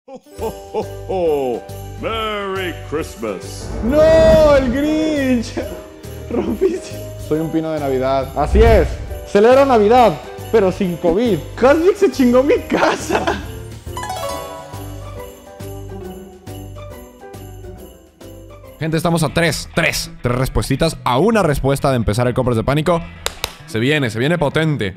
Ho, ho, ho, ho. Merry Christmas. ¡No! ¡El Grinch! Rompísimo. Soy un pino de Navidad. Así es. Celebra Navidad, pero sin COVID. Hasbik se chingó mi casa. Gente, estamos a tres respuestitas a una respuesta de empezar el Compras de Pánico. Se viene potente.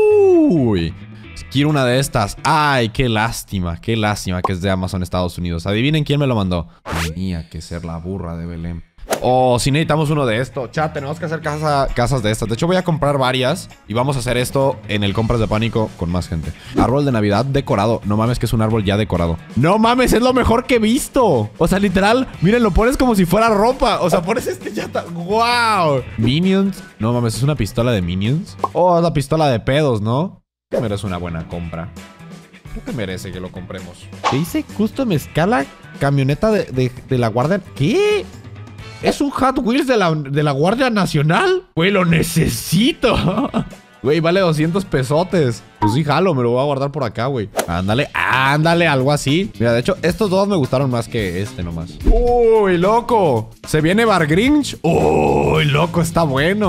Uy, quiero una de estas. Ay, qué lástima que es de Amazon Estados Unidos. Adivinen quién me lo mandó. Tenía que ser la burra de Belén. Oh, si necesitamos uno de esto. Chat, tenemos que hacer casas de estas. De hecho, voy a comprar varias y vamos a hacer esto en el Compras de Pánico con más gente. Árbol de Navidad decorado. No mames, que es un árbol ya decorado. No mames, es lo mejor que he visto. O sea, literal, miren, lo pones como si fuera ropa. O sea, pones este ya está. ¡Wow! Minions. No mames, es una pistola de Minions. Oh, es la pistola de pedos, ¿no? Que merece una buena compra. Creo que merece que lo compremos. ¿Qué dice? Custom escala camioneta de la Guardia. ¿Qué? ¿Es un Hot Wheels de la Guardia Nacional? Güey, lo necesito. Güey, vale 200 pesotes. Pues sí, jalo, me lo voy a guardar por acá, güey. Ándale, algo así. Mira, de hecho, estos dos me gustaron más que este nomás. ¡Uy, loco! Se viene Bar Grinch. ¡Uy, loco! Está bueno,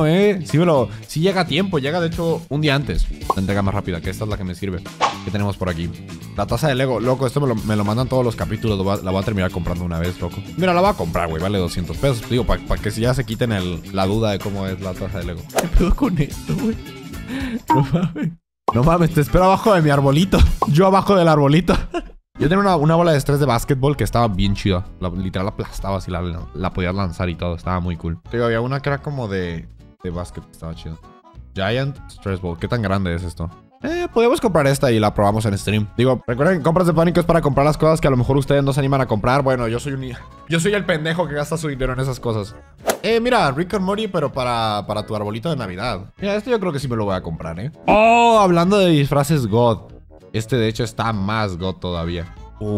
Sí llega a tiempo. Llega, de hecho, un día antes. La entrega más rápida, que esta es la que me sirve. ¿Qué tenemos por aquí? La taza de Lego. Loco, esto me lo mandan todos los capítulos. La voy a terminar comprando una vez, loco. Mira, la voy a comprar, güey. Vale 200 pesos. Digo, para que si ya se quiten la duda de cómo es la taza de Lego. ¿Qué pedo con esto, güey? No mames. No mames, te espero abajo de mi arbolito. Yo abajo del arbolito. Yo tenía una bola de estrés de básquetbol que estaba bien chida. Literal aplastaba así, la podías lanzar y todo. Estaba muy cool. Digo, había una que era como de básquet que estaba chida. Giant Stress Ball. ¿Qué tan grande es esto? Podríamos comprar esta y la probamos en stream. Digo, recuerden que Compras de Pánico es para comprar las cosas que a lo mejor ustedes no se animan a comprar. Bueno, yo soy el pendejo que gasta su dinero en esas cosas. Mira, Rick and Morty, pero para tu arbolito de Navidad. Mira, este yo creo que sí me lo voy a comprar, Oh, hablando de disfraces God. Este de hecho está más God todavía.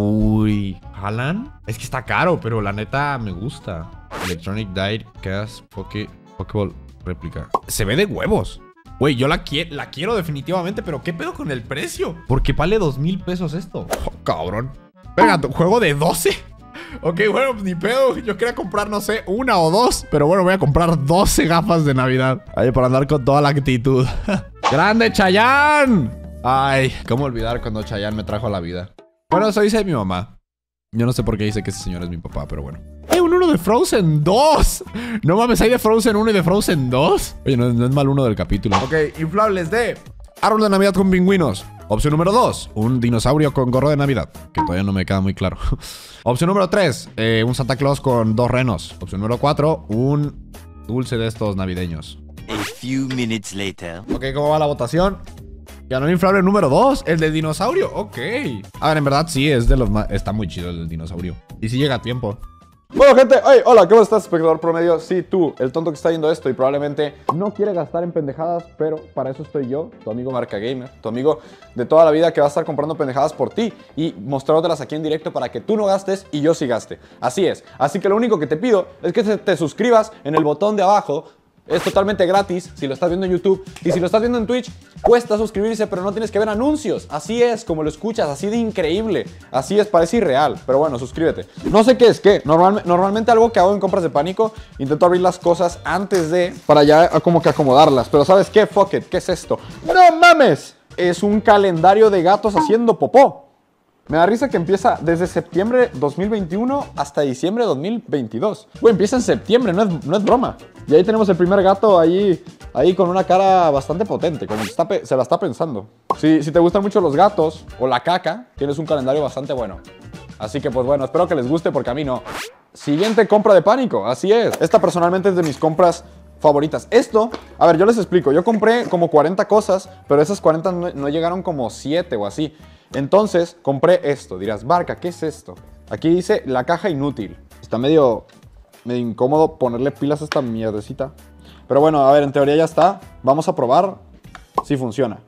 Uy, ¿jalan? Es que está caro, pero la neta me gusta. Electronic Die Chaos Pokéball Réplica. Se ve de huevos. Güey, yo la quiero definitivamente, pero ¿qué pedo con el precio? ¿Por qué vale 2,000 pesos esto? Oh, cabrón. Venga, juego de 12. Ok, bueno, pues ni pedo. Yo quería comprar, no sé, una o dos. Pero bueno, voy a comprar 12 gafas de Navidad. Ay, por andar con toda la actitud. ¡Grande, Chayanne! Ay, ¿cómo olvidar cuando Chayanne me trajo a la vida? Bueno, eso dice mi mamá. Yo no sé por qué dice que ese señor es mi papá, pero bueno. Un uno de Frozen 2. No mames, hay de Frozen 1 y de Frozen 2. Oye, no es mal uno del capítulo. Ok, inflables de árbol de Navidad con pingüinos. Opción número 2, un dinosaurio con gorro de Navidad, que todavía no me queda muy claro. Opción número 3, un Santa Claus con 2 renos. Opción número 4, un dulce de estos navideños. A few minutes later. Ok, ¿cómo va la votación? Ganó el inflable número 2, el del dinosaurio. Ok. A ver, en verdad sí, es de los más... Está muy chido el del dinosaurio. Y sí llega a tiempo. Bueno, gente, hey, hola, ¿cómo estás, espectador promedio? Sí, tú, el tonto que está viendo esto y probablemente no quiere gastar en pendejadas, pero para eso estoy yo, tu amigo Marca Gamer, tu amigo de toda la vida que va a estar comprando pendejadas por ti y mostrándotelas aquí en directo para que tú no gastes y yo sí gaste. Así es. Así que lo único que te pido es que te suscribas en el botón de abajo. Es totalmente gratis si lo estás viendo en YouTube. Y si lo estás viendo en Twitch, cuesta suscribirse, pero no tienes que ver anuncios. Así es, como lo escuchas, así de increíble. Así es, parece irreal. Pero bueno, suscríbete. No sé qué es qué. Normalmente algo que hago en Compras de Pánico, intento abrir las cosas antes de... para ya como que acomodarlas. Pero ¿sabes qué? Fuck it. ¿Qué es esto? ¡No mames! Es un calendario de gatos haciendo popó. Me da risa que empieza desde septiembre 2021 hasta diciembre 2022. Güey, empieza en septiembre, no es broma. Y ahí tenemos el primer gato ahí con una cara bastante potente, como que se la está pensando. Si te gustan mucho los gatos o la caca, tienes un calendario bastante bueno. Así que pues bueno, espero que les guste porque a mí no. Siguiente compra de Pánico, así es. Esta personalmente es de mis compras favoritas. Esto, a ver, yo les explico. Yo compré como 40 cosas, pero esas 40 no llegaron como 7 o así. Entonces, compré esto. Dirás, Barca, ¿qué es esto? Aquí dice la caja inútil. Está medio incómodo ponerle pilas a esta mierdecita. Pero bueno, a ver, en teoría ya está. Vamos a probar si funciona.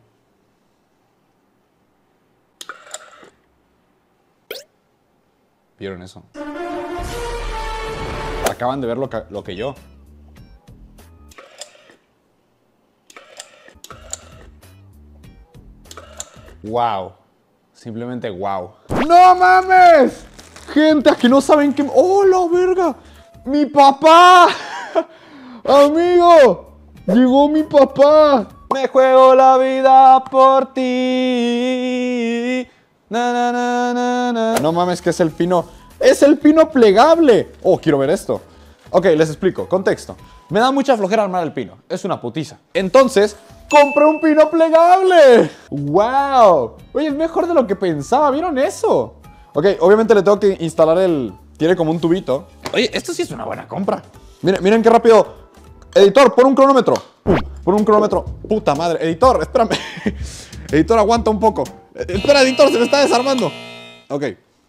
¿Vieron eso? Acaban de ver lo que yo. Wow. Simplemente wow. ¡No mames! Gente, aquí no saben qué... ¡Oh, la verga! ¡Mi papá! ¡Amigo! ¡Llegó mi papá! Me juego la vida por ti. Na, na, na, na, na. No mames, que es el pino. ¡Es el pino plegable! Oh, quiero ver esto. Ok, les explico. Contexto. Me da mucha flojera armar el pino. Es una putiza. Entonces, compré un pino plegable. ¡Wow! Oye, es mejor de lo que pensaba. ¿Vieron eso? Ok, obviamente le tengo que instalar el... Tiene como un tubito. Oye, esto sí es una buena compra. Miren, miren qué rápido. Editor, pon un cronómetro. Pum, pon un cronómetro. Puta madre. Editor, espérame. Editor, aguanta un poco. Espera, editor, se me está desarmando. Ok.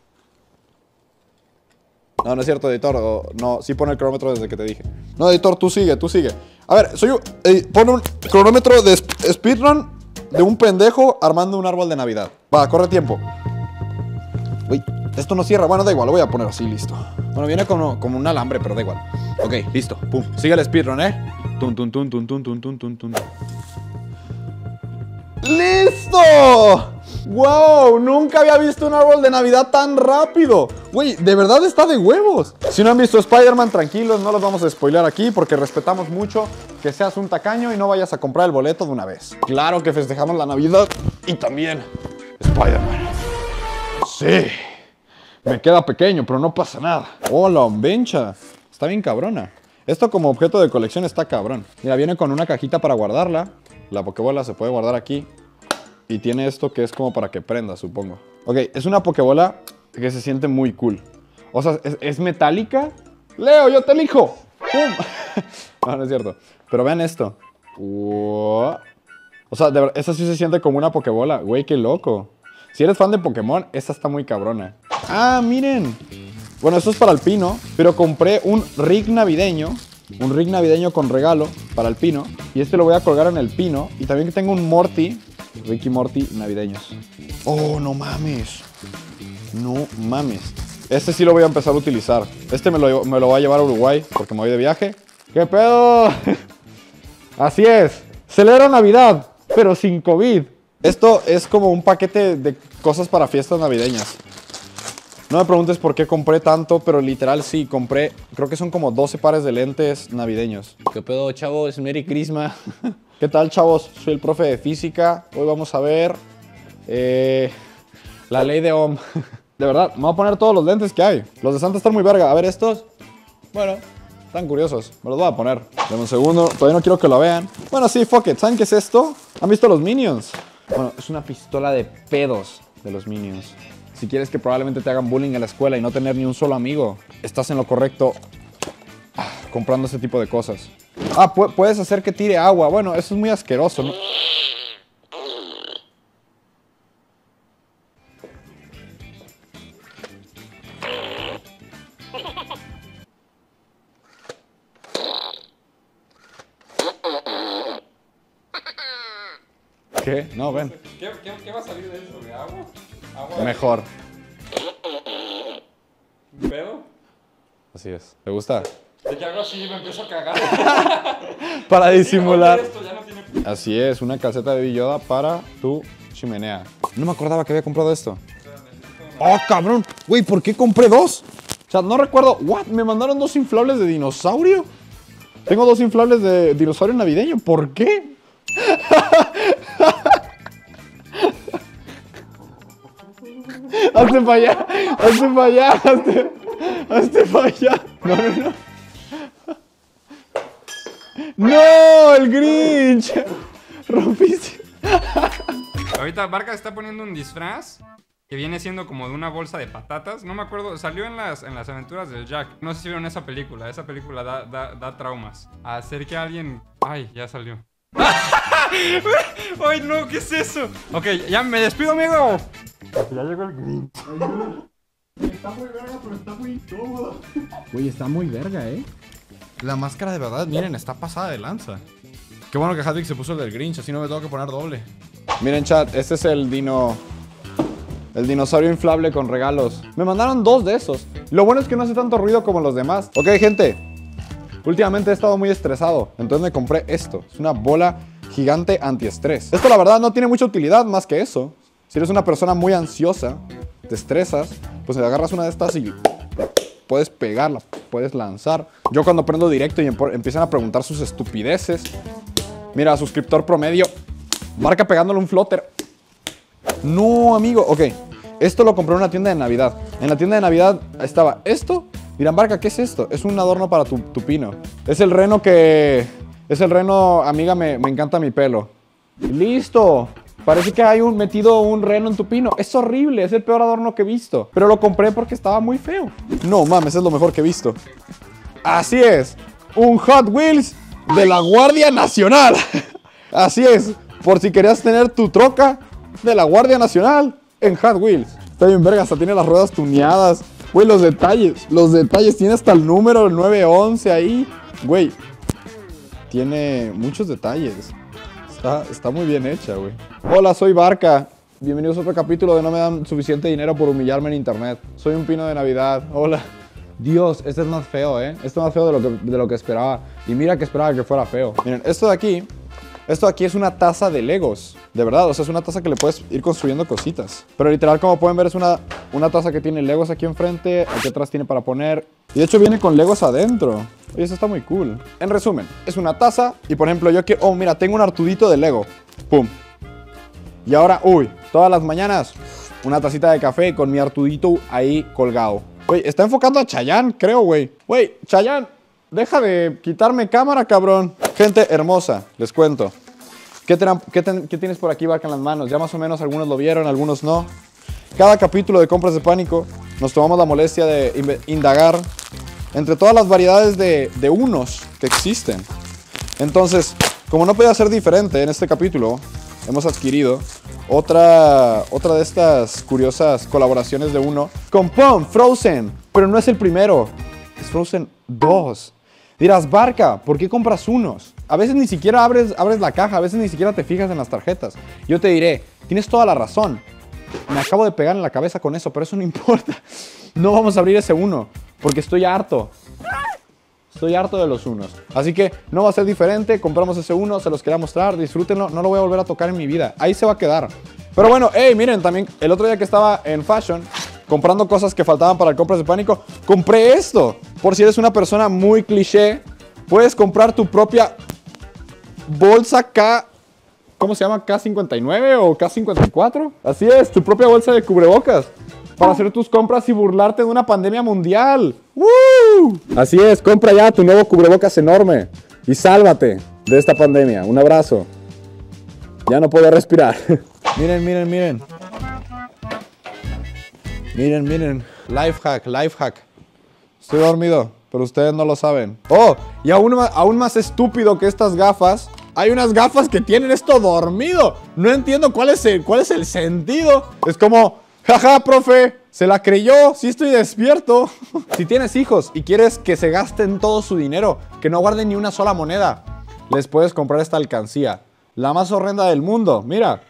No, no es cierto, editor. No, sí pone el cronómetro desde que te dije. No, editor, tú sigue, tú sigue. A ver, pone un cronómetro de speedrun de un pendejo armando un árbol de Navidad. Va, corre tiempo. Uy, esto no cierra. Bueno, da igual, lo voy a poner así, listo. Bueno, viene como un alambre, pero da igual. Ok, listo, pum. Sigue el speedrun, Tun, tun, tun, tun, tun, tun, tun, tun, tun. ¡Listo! ¡Wow! Nunca había visto un árbol de Navidad tan rápido. Güey, de verdad está de huevos. Si no han visto Spider-Man, tranquilos, no los vamos a spoilear aquí porque respetamos mucho que seas un tacaño y no vayas a comprar el boleto de una vez. Claro que festejamos la Navidad y también Spider-Man. Sí. Me queda pequeño, pero no pasa nada. Oh, la bencha. Está bien cabrona. Esto como objeto de colección está cabrón. Mira, viene con una cajita para guardarla. La pokebola se puede guardar aquí. Y tiene esto que es como para que prenda, supongo. Ok, es una pokebola que se siente muy cool. O sea, es metálica. Leo, yo te elijo. ¡Pum! No, no es cierto. Pero vean esto. O sea, de verdad, esta sí se siente como una pokebola. Güey, qué loco. Si eres fan de Pokémon, esta está muy cabrona. ¡Ah, miren! Bueno, esto es para el pino, pero compré un rig navideño. Un rig navideño con regalo para el pino. Y este lo voy a colgar en el pino. Y también que tengo un Morty. Ricky Morty navideños. ¡Oh, no mames! No mames. Este sí lo voy a empezar a utilizar. Este me lo voy a llevar a Uruguay porque me voy de viaje. ¿Qué pedo? Así es. Celebra Navidad, pero sin COVID. Esto es como un paquete de cosas para fiestas navideñas. No me preguntes por qué compré tanto, pero literal sí, compré, creo que son como 12 pares de lentes navideños. ¿Qué pedo, chavos? Merry Christmas. ¿Qué tal, chavos? Soy el profe de física. Hoy vamos a ver la ley de Ohm. De verdad, me voy a poner todos los lentes que hay. Los de Santa están muy verga. A ver estos. Bueno, están curiosos. Me los voy a poner. Dame un segundo. Todavía no quiero que lo vean. Bueno, sí, fuck it. ¿Saben qué es esto? ¿Han visto los Minions? Bueno, es una pistola de pedos de los Minions. Si quieres que probablemente te hagan bullying en la escuela y no tener ni un solo amigo, estás en lo correcto comprando ese tipo de cosas. Ah, puedes hacer que tire agua. Bueno, eso es muy asqueroso, ¿no? ¿Qué? No, ven. ¿Qué va a salir de eso? ¿De agua? Mejor. ¿Un pedo? Así es. ¿Te gusta? De que hago así me empiezo a cagar. Para disimular. Sí, esto ya no tiene... Así es, una calceta de Baby Yoda para tu chimenea. No me acordaba que había comprado esto. ¡Oh, cabrón! Güey, ¿por qué compré dos? O sea, no recuerdo. ¿What? ¿Me mandaron dos inflables de dinosaurio? Tengo dos inflables de dinosaurio navideño. ¿Por qué? Hazte para allá. Hazte para allá. Hazte para allá. No, no, no. ¡No! ¡El Grinch! Rompiste. Ahorita Barca está poniendo un disfraz que viene siendo como de una bolsa de patatas. No me acuerdo, salió en las aventuras del Jack. No sé si vieron esa película. Esa película da traumas. Hacer que alguien... Ay, ya salió. ¡Ay, no! ¿Qué es eso? Ok, ya me despido, amigo. Ya llegó el Grinch. Está muy verga, pero está muy incómodo. Güey, está muy verga, La máscara de verdad, miren, está pasada de lanza. Qué bueno que Hadwick se puso el del Grinch, así no me tengo que poner doble. Miren, chat, este es el dinosaurio inflable con regalos. Me mandaron dos de esos. Lo bueno es que no hace tanto ruido como los demás. Ok, gente. Últimamente he estado muy estresado, entonces me compré esto. Es una bola gigante antiestrés. Esto la verdad no tiene mucha utilidad más que eso. Si eres una persona muy ansiosa, te estresas, pues te agarras una de estas y puedes pegarla, puedes lanzar. Yo cuando prendo directo y empiezan a preguntar sus estupideces. Mira, suscriptor promedio, Barca pegándole un flotter. No, amigo, ok. Esto lo compré en una tienda de Navidad. En la tienda de Navidad estaba esto. Dirán, Barca, ¿qué es esto? Es un adorno para tu pino. Es el reno que... Es el reno, amiga, me encanta mi pelo. ¡Listo! Parece que hay metido un reno en tu pino. Es horrible, es el peor adorno que he visto. Pero lo compré porque estaba muy feo. No mames, es lo mejor que he visto. Así es, un Hot Wheels de la Guardia Nacional. Así es, por si querías tener tu troca de la Guardia Nacional en Hot Wheels. Está bien verga, hasta tiene las ruedas tuneadas. Güey, los detalles, tiene hasta el número, el 911 ahí. Güey, tiene muchos detalles. Está muy bien hecha, güey. Hola, soy Barca. Bienvenidos a otro capítulo de No me dan suficiente dinero por humillarme en internet. Soy un pino de Navidad. Hola. Dios, este es más feo, ¿eh? Este es más feo de lo que esperaba. Y mira que esperaba que fuera feo. Miren, esto de aquí es una taza de Legos. De verdad, o sea, es una taza que le puedes ir construyendo cositas. Pero literal, como pueden ver, es una taza que tiene Legos aquí enfrente. Aquí atrás tiene para poner. Y de hecho viene con Legos adentro. Oye, eso está muy cool. En resumen, es una taza. Y por ejemplo, yo quiero... Oh, mira, tengo un Artudito de Lego. Pum. Y ahora, uy, todas las mañanas, una tacita de café con mi Artudito ahí colgado. Güey, está enfocando a Chayanne, creo, güey. Güey, Chayanne, deja de quitarme cámara, cabrón. Gente hermosa, les cuento. ¿Qué tienes por aquí, Barca, en las manos? Ya más o menos algunos lo vieron, algunos no. Cada capítulo de Compras de Pánico nos tomamos la molestia de indagar entre todas las variedades de unos que existen. Entonces, como no podía ser diferente en este capítulo, hemos adquirido otra de estas curiosas colaboraciones de uno con Pum, Frozen. Pero no es el primero, es Frozen 2. Dirás, Barca, ¿por qué compras unos? A veces ni siquiera abres la caja, a veces ni siquiera te fijas en las tarjetas. Yo te diré, tienes toda la razón. Me acabo de pegar en la cabeza con eso, pero eso no importa. No vamos a abrir ese uno, porque estoy harto. Estoy harto de los unos. Así que no va a ser diferente. Compramos ese uno, se los quería mostrar. Disfrútenlo, no lo voy a volver a tocar en mi vida. Ahí se va a quedar. Pero bueno, hey, miren, también el otro día que estaba en Fashion comprando cosas que faltaban para el Compras de Pánico, compré esto. Por si eres una persona muy cliché, puedes comprar tu propia bolsa K... ¿Cómo se llama? ¿K59 o K54? Así es, tu propia bolsa de cubrebocas para hacer tus compras y burlarte de una pandemia mundial. ¡Woo! Así es, compra ya tu nuevo cubrebocas enorme y sálvate de esta pandemia. Un abrazo. Ya no puedo respirar. Miren, miren, miren. Miren, miren. Life hack, life hack. Estoy dormido, pero ustedes no lo saben. Oh, y aún más estúpido que estas gafas. Hay unas gafas que tienen esto dormido. No entiendo cuál es el sentido. Es como, jaja, profe, se la creyó, sí estoy despierto. Si tienes hijos y quieres que se gasten todo su dinero, que no guarden ni una sola moneda, les puedes comprar esta alcancía. La más horrenda del mundo, mira.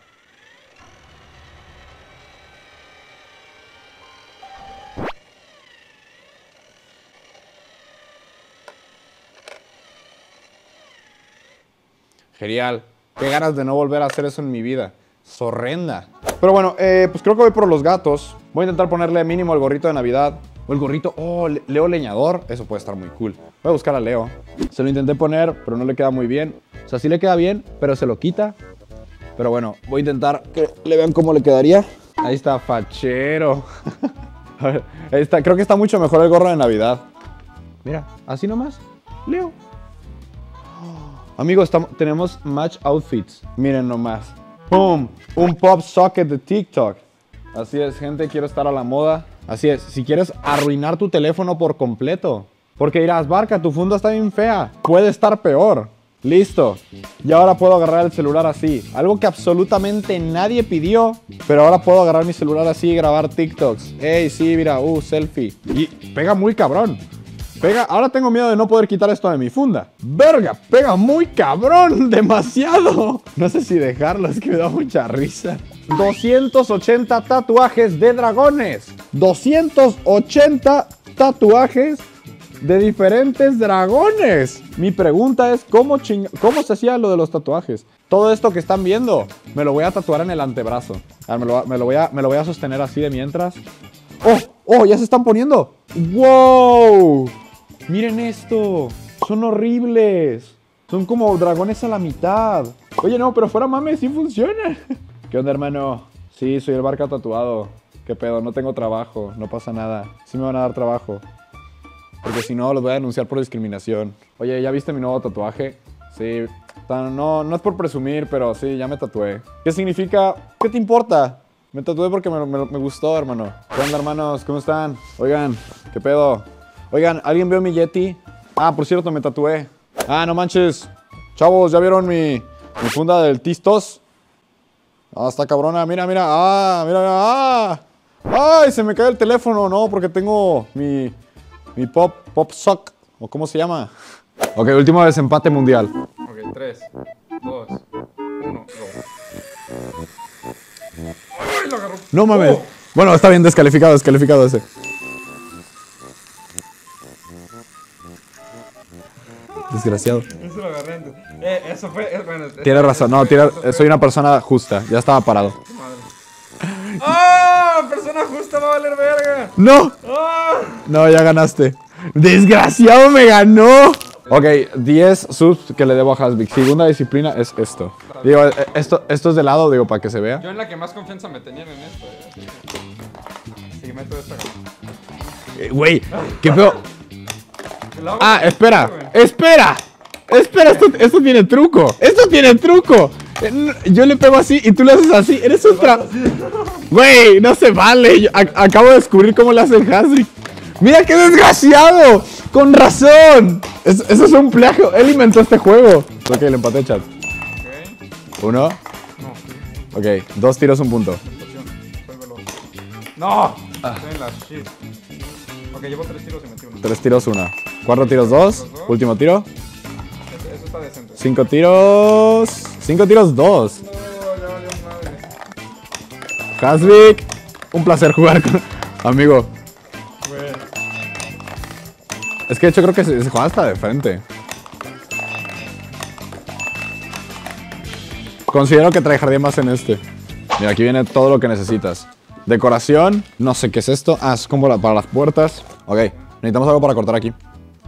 Genial. Qué ganas de no volver a hacer eso en mi vida. Es horrenda. Pero bueno, pues creo que voy por los gatos. Voy a intentar ponerle mínimo el gorrito de Navidad. O el gorrito, oh, Leo leñador. Eso puede estar muy cool. Voy a buscar a Leo. Se lo intenté poner, pero no le queda muy bien. O sea, sí le queda bien, pero se lo quita. Pero bueno, voy a intentar que le vean cómo le quedaría. Ahí está, fachero. A ver, ahí está. Creo que está mucho mejor el gorro de Navidad. Mira, así nomás. Leo. Amigos, tenemos match outfits. Miren nomás. ¡Pum! Un pop socket de TikTok. Así es, gente, quiero estar a la moda. Así es, si quieres arruinar tu teléfono por completo. Porque dirás, Barca, tu funda está bien fea. Puede estar peor. Listo. Y ahora puedo agarrar el celular así. Algo que absolutamente nadie pidió. Pero ahora puedo agarrar mi celular así y grabar TikToks. Ey, sí, mira, selfie. Y pega muy cabrón. Pega, ahora tengo miedo de no poder quitar esto de mi funda. ¡Verga! Pega muy cabrón, demasiado. No sé si dejarlo, es que me da mucha risa. 280 tatuajes de dragones. 280 tatuajes de diferentes dragones. Mi pregunta es, ¿cómo se hacía lo de los tatuajes? Todo esto que están viendo, me lo voy a tatuar en el antebrazo. A ver, me lo voy a sostener así de mientras. ¡Oh! ¡Oh! ¡Ya se están poniendo! ¡Wow! Miren esto. Son horribles. Son como dragones a la mitad. Oye, no, pero fuera mames, sí funciona. ¿Qué onda, hermano? Sí, soy el Barca tatuado. ¿Qué pedo? No tengo trabajo. No pasa nada. Sí me van a dar trabajo. Porque si no, los voy a denunciar por discriminación. Oye, ¿ya viste mi nuevo tatuaje? Sí. No es por presumir, pero sí, ya me tatué. ¿Qué significa? ¿Qué te importa? Me tatué porque me gustó, hermano. ¿Qué onda, hermanos? ¿Cómo están? Oigan, ¿qué pedo? Oigan, ¿alguien vio mi Yeti? Ah, por cierto, me tatué. Ah, no manches. Chavos, ¿ya vieron mi funda del Tistos? Ah, está cabrona. Mira, mira. Ah, mira, mira. Ah. Ay, se me cae el teléfono. No, porque tengo mi Pop Sock. ¿O cómo se llama? Ok, último desempate mundial. Ok, 3, 2, 1, go. ¡Ay, lo agarró! No mames. Bueno, está bien, descalificado ese. Desgraciado. Eso lo agarré antes. Eso fue. Bueno, Tienes razón, no, soy una persona justa. Ya estaba parado. ¡Ah! Persona justa va a valer verga. ¡No! ¡Ah! No, ya ganaste. ¡Desgraciado, me ganó! Ok, 10 subs que le debo a Hasbik. Segunda disciplina es esto. Digo, esto es de lado, digo, para que se vea. Yo en la que más confianza me tenían en esto, Así que meto esta. Güey, qué feo. Ah, espera. Esto tiene truco. Esto tiene truco. Yo le pego así y tú le haces así. Eres un Güey, no se vale. Acabo de descubrir cómo le hace el Hasbik. ¡Mira qué desgraciado! ¡Con razón! Eso es un plagio. Él inventó este juego. Ok, le empaté, chat. Ok. 1. No. Ok, 2 tiros, 1 punto. Suélvelo. ¡No! Estoy en la shit. Ok, llevo 3 tiros y metí 1. 3 tiros, 1. 4 tiros, 2. Último tiro. Eso está decente. 5 tiros. 5 tiros, 2. No, ya valió madre. Hasbik, un placer jugar con... Amigo. Güey. Es que de hecho creo que se juega hasta de frente. Considero que tryhardé más en este. Mira, aquí viene todo lo que necesitas. Decoración, no sé qué es esto. Ah, es como para las puertas. Ok, necesitamos algo para cortar aquí.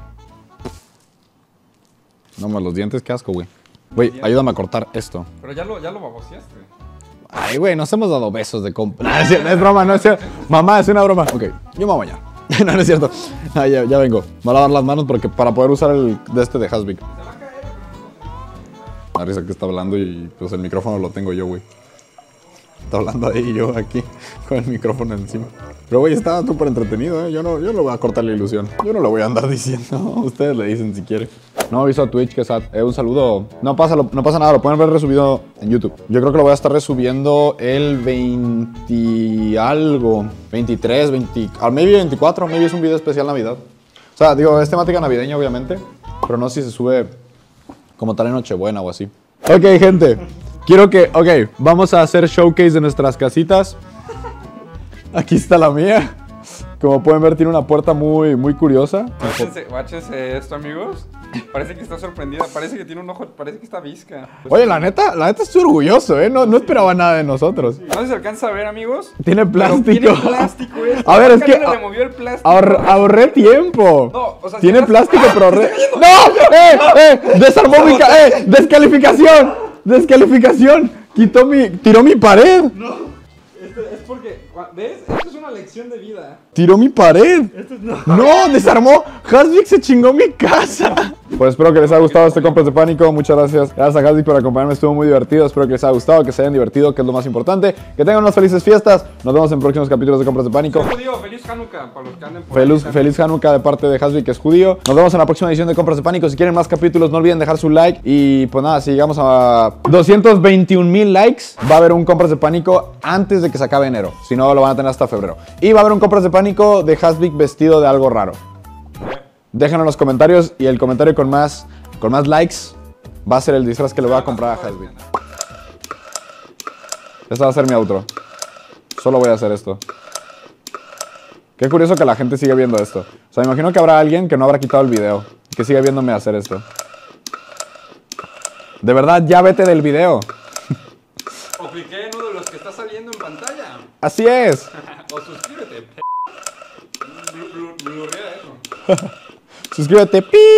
No, más los dientes, qué asco, güey. Güey, ayúdame a cortar esto. Pero ya lo baboseaste. Ay, güey, nos hemos dado besos de compra. No, es broma, no es cierto. Mamá, es una broma. Ok, yo me voy a bañar. No, no es cierto. Ah, ya vengo. Me voy a lavar las manos porque para poder usar el de este de Hasbik. La risa que está hablando y pues el micrófono lo tengo yo, güey. Está hablando ahí y yo aquí con el micrófono encima. Pero, güey, está súper entretenido, ¿eh? Yo no le voy a cortar la ilusión. Yo no lo voy a andar diciendo. Ustedes le dicen si quieren. No aviso a Twitch que sad. Un saludo. No pasa nada, lo pueden ver resubido en YouTube. Yo creo que lo voy a estar resubiendo el 20 y algo. 23, 20... maybe 24, maybe es un video especial Navidad. O sea, digo, es temática navideña, obviamente. Pero no sé si se sube como tal en Nochebuena o así. Ok, gente. Quiero que... Ok, vamos a hacer showcase de nuestras casitas. Aquí está la mía. Como pueden ver, tiene una puerta muy curiosa. Guáchense esto, amigos. Parece que está sorprendida. Parece que tiene un ojo. Parece que está visca. Oye, la neta estoy orgulloso, ¿eh? No esperaba nada de nosotros. No sé si se alcanza a ver, amigos. Tiene plástico. Tiene plástico esto. A ver, es que... le removió el plástico. Ahorré tiempo. No, o sea, tiene si plástico, pero ahorré... ¡No! Desarmó mi... ¡Descalificación! ¡Descalificación! Tiró mi pared. No. Es porque, ¿ves? Esto es una lección de vida. ¡Tiró mi pared! ¡No! ¡Desarmó! Hasbik se chingó mi casa. Pues espero que les haya gustado este Compras de Pánico. Muchas gracias. Gracias a Hasbik por acompañarme. Estuvo muy divertido. Espero que les haya gustado, que se hayan divertido, que es lo más importante. Que tengan unas felices fiestas. Nos vemos en próximos capítulos de Compras de Pánico. Judío, feliz Hanukkah para los que anden por ahí. Feliz Hanukkah de parte de Hasbik, que es judío. Nos vemos en la próxima edición de Compras de Pánico. Si quieren más capítulos, no olviden dejar su like. Y pues nada, si llegamos a 221,000 likes, va a haber un Compras de Pánico antes de que se acabe enero. Si no, lo van a tener hasta febrero. Y va a haber un Compras de Pánico de Hasbik vestido de algo raro. Déjenlo en los comentarios y el comentario con más likes va a ser el disfraz que le voy a comprar a Hasbik. Esta va a ser mi outro. Solo voy a hacer esto. Ok, Qué curioso que la gente sigue viendo esto. O sea, imagino que habrá alguien que no habrá quitado el video, que sigue viéndome hacer esto. De verdad, ya vete del video. O cliqué en uno de los que está saliendo en pantalla. Así es. O suscríbete. Blurrea eso. Suscríbete. ¡Pi!